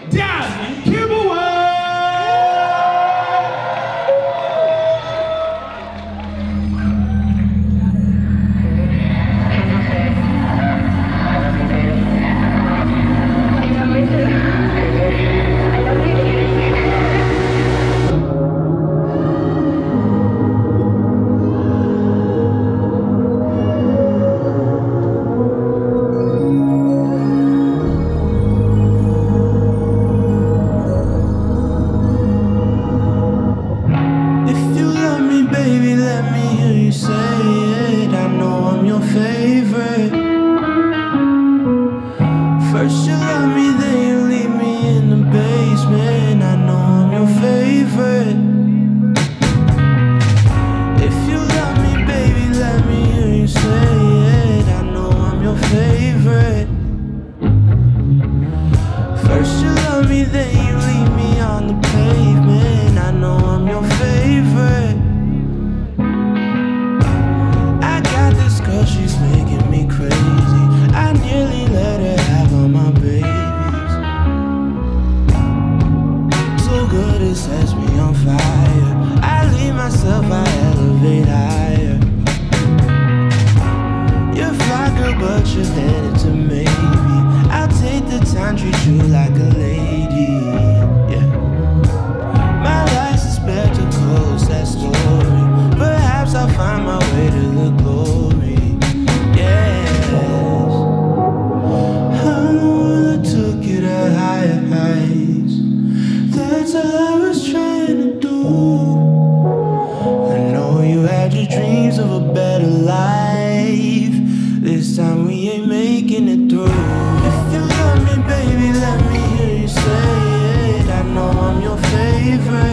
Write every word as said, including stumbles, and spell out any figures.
Jasmine Kimberway. Baby, let me hear you say it. I know I'm your favorite. First you love me, then you leave me in the basement. I know I'm your favorite. If you love me, baby, let me hear you say it. I know I'm your favorite. First you love me, then you leave me on the pavement. I know I'm your favorite. She's making me crazy. I nearly let her have all my babies. So good it sets me on fire. I leave myself, I elevate higher. You're fly girl, but you're headed to maybe. I'll take the time, treat you like a lady. Yeah. My life's a spectacle, sad story. Perhaps I'll find my way to the glory. That's all I was trying to do. I know you had your dreams of a better life. This time we ain't making it through. If you love me, baby, let me hear you say it. I know I'm your favorite.